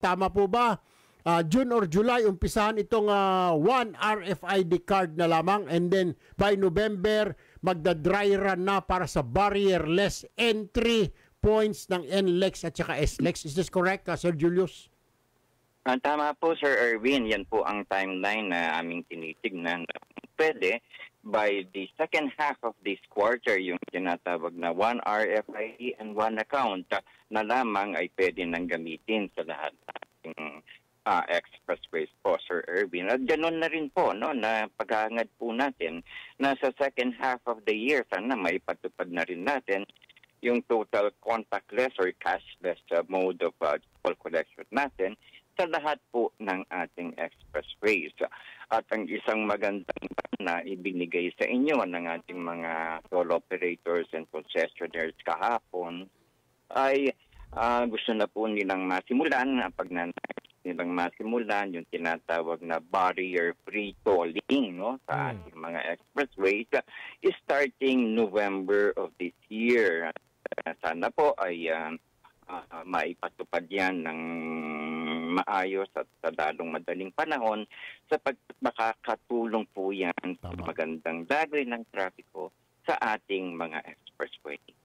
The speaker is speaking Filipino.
Tama po ba? June or July, umpisahan itong one RFID card na lamang, and then by November, magda-dry run na para sa barrierless entry points ng NLEX at saka SLEX. Is this correct, Sir Julius? Tama po, Sir Erwin. Yan po ang timeline na aming tinitignan. Pwede, by the second half of this quarter, yung tinatawag na one RFID and one account na lamang ay pwede nang gamitin sa lahat ng expressways po, Sir Erwin. At ganoon na rin po, no, na paghahangad po natin na sa second half of the year, sana may patupad na rin natin yung total contactless or cashless mode of toll collection natin sa lahat po ng ating expressways. At ang isang magandang na ibinigay sa inyo ng ating mga toll operators and concessionaires kahapon ay gusto na po nilang masimulan, pag nilang masimulan yung tinatawag na barrier-free tolling, no, sa ating mga expressways starting November of this year. Sana po ay maipatupad yan ng maayos at sa lalong madaling panahon sapagkat makakatulong po yan sa magandang daloy ng trapiko sa ating mga expressway.